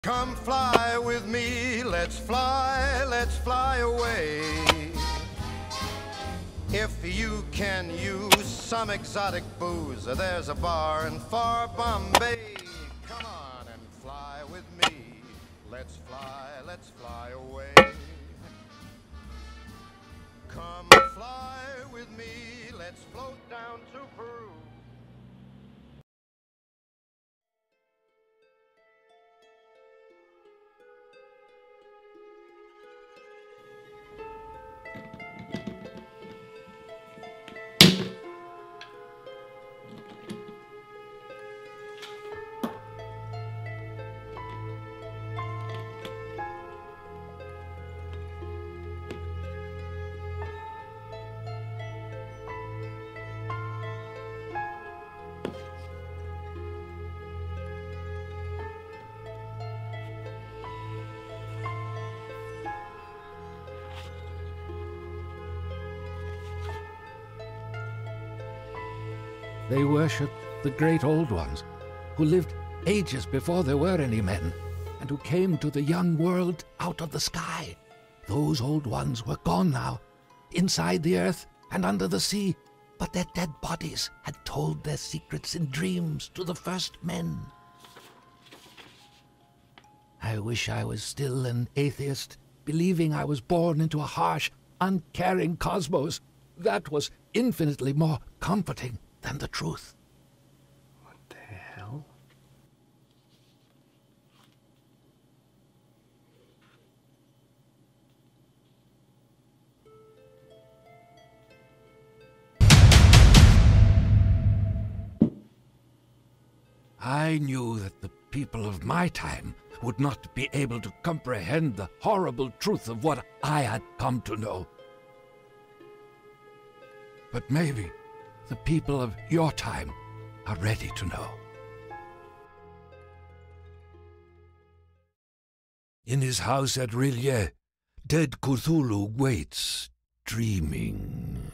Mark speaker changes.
Speaker 1: Come fly with me, let's fly away. If you can use some exotic booze, there's a bar in far Bombay. Come on and fly with me, let's fly away. Come fly with me, let's float down to Peru.
Speaker 2: They worshipped the great old ones, who lived ages before there were any men, and who came to the young world out of the sky. Those old ones were gone now, inside the earth and under the sea, but their dead bodies had told their secrets in dreams to the first men. I wish I was still an atheist, believing I was born into a harsh, uncaring cosmos. That was infinitely more comforting than the truth.
Speaker 3: What the hell?
Speaker 2: I knew that the people of my time would not be able to comprehend the horrible truth of what I had come to know. But maybe the people of your time are ready to know. In his house at Rillier, dead Cthulhu waits, dreaming.